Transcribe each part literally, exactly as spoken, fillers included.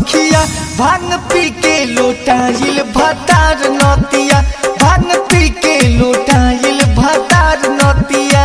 सखिया भांग पी के लोटाइल भतार नतिया भांग पी के लोटाइल भतार नतिया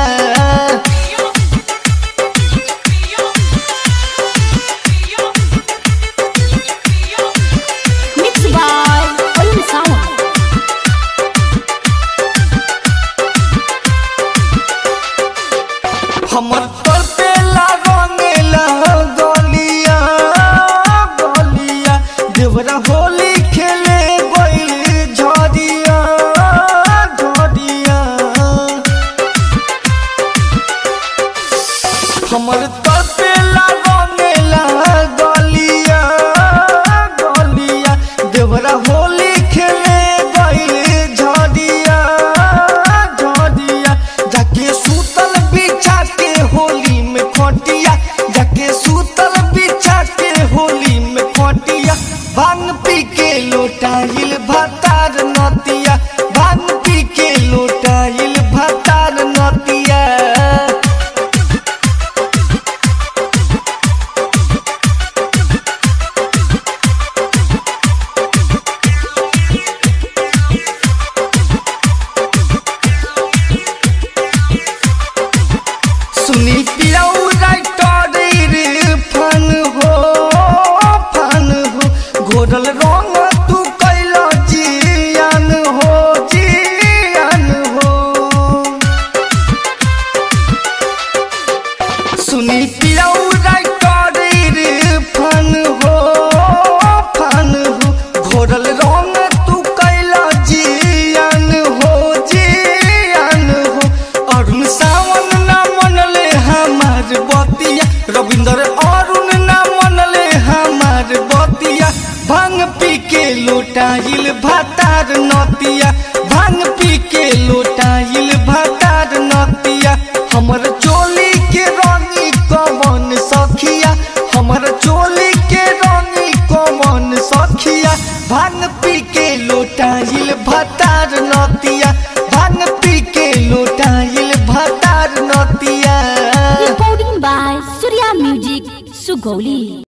हमर तोर पे लागेला गलिया गलिया देवरा होली खेले गइल झड़िया झड़िया हमर तोर पे लागेला गलिया गलिया देवरा होली खेले गइल झड़िया झड़िया जाके सुतल बिछा के होली में खटिया जाके सूतल बिछा के होली में खटिया भांग पी के लोटाइल भतार नतिया भांग पी के लोटाइल भतार नतिया सुनी पियाऊ राइटर रे फन हो फन हो घोरल रंग तू कैला जियान हो जियान हो सुनी पियाऊ राइटर रे फन हो फन हो घोरल रंग तू कैला जियान हो जियान हो अरुण सावन बतिया रविंदर अरुण ना मनले हमार बतिया भांग पी के लोटाइल भतार नतिया भांग पी के लोटाइल भतार नतिया हमर चोली के रंगी कवन सखिया हमर चोली के रंगी कवन सखिया भांग पी के लोटाइल भतार नतिया भांग पी के लोटाइल भतार नतिया by Surya Music Sugoli।